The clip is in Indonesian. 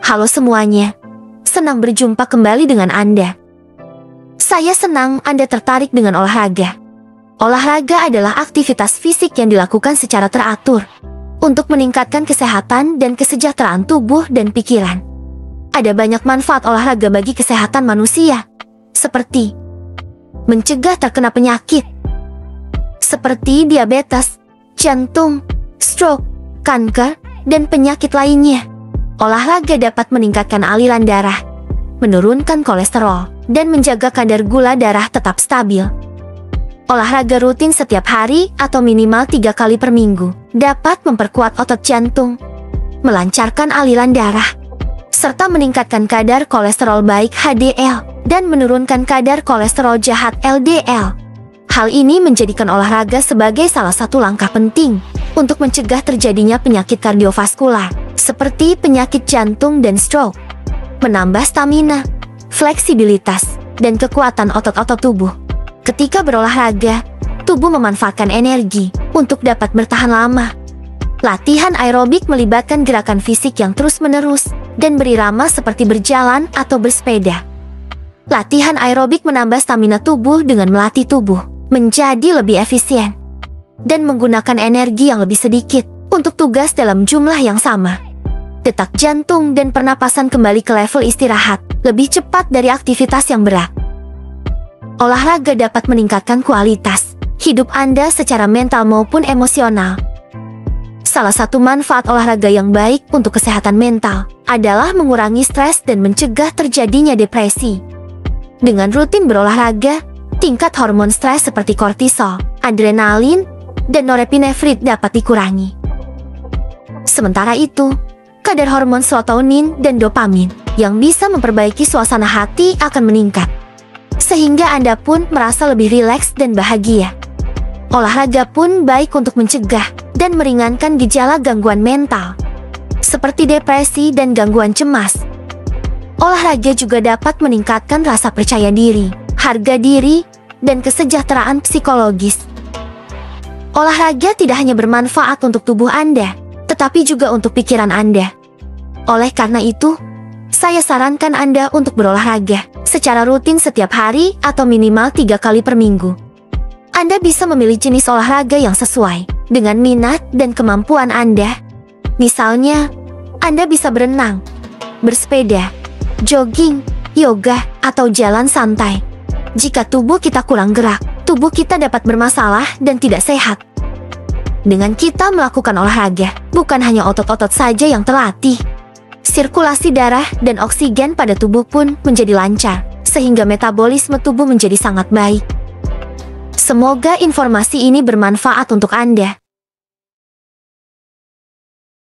Halo semuanya, senang berjumpa kembali dengan Anda. Saya senang Anda tertarik dengan olahraga. Olahraga adalah aktivitas fisik yang dilakukan secara teratur untuk meningkatkan kesehatan dan kesejahteraan tubuh dan pikiran. Ada banyak manfaat olahraga bagi kesehatan manusia, seperti mencegah terkena penyakit, seperti diabetes, jantung, stroke, kanker, dan penyakit lainnya. Olahraga dapat meningkatkan aliran darah, menurunkan kolesterol, dan menjaga kadar gula darah tetap stabil. Olahraga rutin setiap hari atau minimal 3 kali per minggu dapat memperkuat otot jantung, melancarkan aliran darah, serta meningkatkan kadar kolesterol baik HDL dan menurunkan kadar kolesterol jahat LDL. Hal ini menjadikan olahraga sebagai salah satu langkah penting untuk mencegah terjadinya penyakit kardiovaskular seperti penyakit jantung dan stroke. Menambah stamina, fleksibilitas, dan kekuatan otot-otot tubuh. Ketika berolahraga, tubuh memanfaatkan energi untuk dapat bertahan lama. Latihan aerobik melibatkan gerakan fisik yang terus-menerus dan berirama seperti berjalan atau bersepeda. Latihan aerobik menambah stamina tubuh dengan melatih tubuh menjadi lebih efisien dan menggunakan energi yang lebih sedikit untuk tugas dalam jumlah yang sama. Detak jantung dan pernapasan kembali ke level istirahat lebih cepat dari aktivitas yang berat. Olahraga dapat meningkatkan kualitas hidup Anda secara mental maupun emosional. Salah satu manfaat olahraga yang baik untuk kesehatan mental adalah mengurangi stres dan mencegah terjadinya depresi. Dengan rutin berolahraga, tingkat hormon stres seperti kortisol, adrenalin, dan norepinefrin dapat dikurangi. Sementara itu, kadar hormon serotonin dan dopamin yang bisa memperbaiki suasana hati akan meningkat, sehingga Anda pun merasa lebih rileks dan bahagia. Olahraga pun baik untuk mencegah dan meringankan gejala gangguan mental, seperti depresi dan gangguan cemas. Olahraga juga dapat meningkatkan rasa percaya diri, harga diri, dan kesejahteraan psikologis. Olahraga tidak hanya bermanfaat untuk tubuh Anda, tetapi juga untuk pikiran Anda. Oleh karena itu, saya sarankan Anda untuk berolahraga secara rutin setiap hari atau minimal 3 kali per minggu. Anda bisa memilih jenis olahraga yang sesuai dengan minat dan kemampuan Anda. Misalnya, Anda bisa berenang, bersepeda, jogging, yoga, atau jalan santai. Jika tubuh kita kurang gerak, tubuh kita dapat bermasalah dan tidak sehat. Dengan kita melakukan olahraga, bukan hanya otot-otot saja yang terlatih. Sirkulasi darah dan oksigen pada tubuh pun menjadi lancar, sehingga metabolisme tubuh menjadi sangat baik. Semoga informasi ini bermanfaat untuk Anda.